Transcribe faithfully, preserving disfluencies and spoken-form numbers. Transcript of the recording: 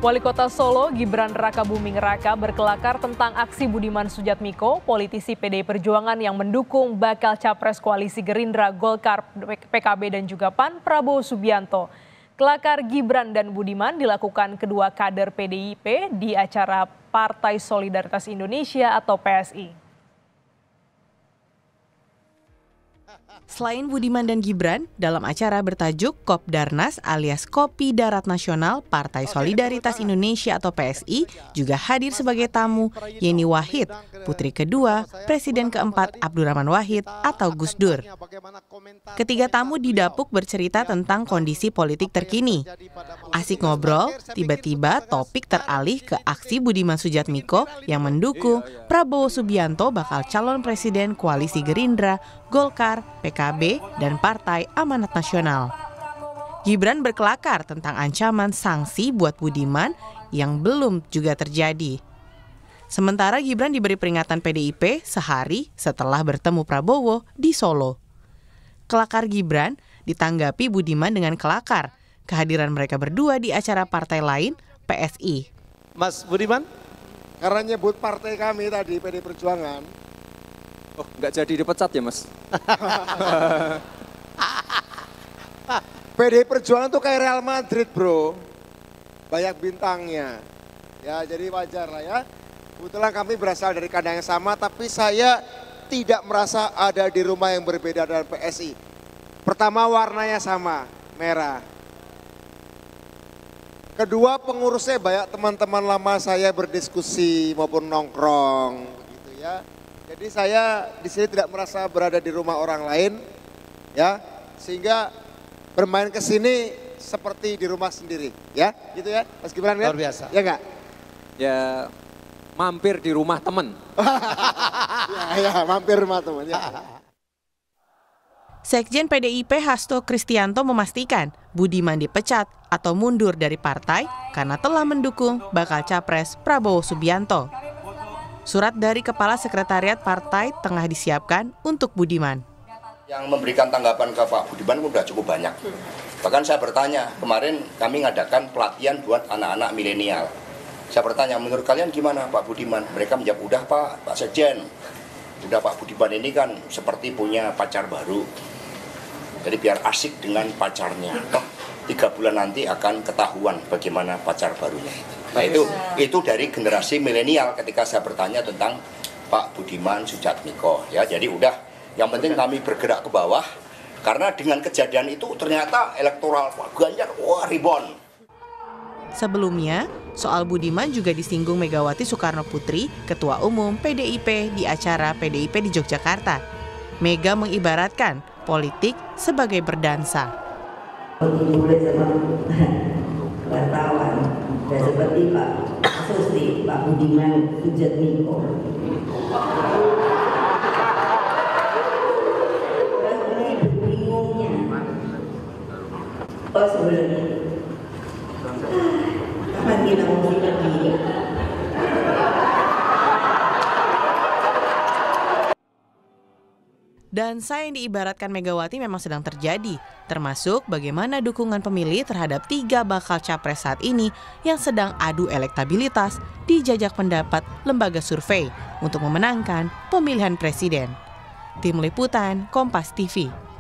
Wali Kota Solo, Gibran Rakabuming Raka berkelakar tentang aksi Budiman Sujatmiko, politisi P D I Perjuangan yang mendukung bakal capres koalisi Gerindra, Golkar, P K B dan juga P A N, Prabowo Subianto. Kelakar Gibran dan Budiman dilakukan kedua kader P D I P di acara Partai Solidaritas Indonesia atau P S I. Selain Budiman dan Gibran, dalam acara bertajuk Kopdarnas alias Kopi Darat Nasional Partai Solidaritas Indonesia atau P S I juga hadir sebagai tamu Yeni Wahid, putri kedua Presiden keempat Abdurrahman Wahid atau Gus Dur. Ketiga tamu didapuk bercerita tentang kondisi politik terkini. Asik ngobrol, tiba-tiba topik teralih ke aksi Budiman Sujatmiko yang mendukung Prabowo Subianto bakal calon presiden koalisi Gerindra, Golkar, P K B, dan Partai Amanat Nasional. Gibran berkelakar tentang ancaman sanksi buat Budiman yang belum juga terjadi. Sementara Gibran diberi peringatan P D I P sehari setelah bertemu Prabowo di Solo. Kelakar Gibran ditanggapi Budiman dengan kelakar kehadiran mereka berdua di acara partai lain P S I. Mas Budiman, karena nyebut partai kami tadi P D I Perjuangan. Oh, nggak jadi dipecat ya, Mas? P D I Perjuangan tuh kayak Real Madrid, bro. Banyak bintangnya. Ya, jadi wajar lah ya. Kebetulan kami berasal dari kandang yang sama, tapi saya tidak merasa ada di rumah yang berbeda dengan P S I. Pertama, warnanya sama, merah. Kedua, pengurusnya banyak teman-teman lama saya berdiskusi maupun nongkrong, begitu ya. Jadi saya di sini tidak merasa berada di rumah orang lain, ya, sehingga bermain ke sini seperti di rumah sendiri, ya, gitu ya, Mas Gibran kan? Luar biasa. Ya enggak? Ya, mampir di rumah teman. ya, ya, mampir rumah teman. Ya. Sekjen P D I P Hasto Kristianto memastikan Budiman dipecat atau mundur dari partai karena telah mendukung bakal capres Prabowo Subianto. Surat dari Kepala Sekretariat Partai tengah disiapkan untuk Budiman. Yang memberikan tanggapan ke Pak Budiman sudah cukup banyak. Bahkan saya bertanya, kemarin kami ngadakan pelatihan buat anak-anak milenial. Saya bertanya, menurut kalian gimana Pak Budiman? Mereka menjawab, udah Pak, Pak Sekjen. Udah Pak Budiman ini kan seperti punya pacar baru. Jadi biar asik dengan pacarnya. Toh, tiga bulan nanti akan ketahuan bagaimana pacar barunya itu. Nah itu, itu dari generasi milenial ketika saya bertanya tentang Pak Budiman Sujatmiko. Ya, jadi udah, yang penting kami bergerak ke bawah. Karena dengan kejadian itu ternyata elektoral Pak Ganjar, wah ribon. Sebelumnya, soal Budiman juga disinggung Megawati Soekarno Putri, Ketua Umum P D I P di acara P D I P di Yogyakarta. Mega mengibaratkan politik sebagai berdansa. Wartawan, dan seperti Pak Susti, Pak Budiman Sujatmiko. Rasanya bingungnya. Oh sebenarnya, kapan kita mau film ini? Dansa yang diibaratkan Megawati memang sedang terjadi, termasuk bagaimana dukungan pemilih terhadap tiga bakal capres saat ini yang sedang adu elektabilitas di jajak pendapat lembaga survei untuk memenangkan pemilihan presiden. Tim Liputan Kompas T V.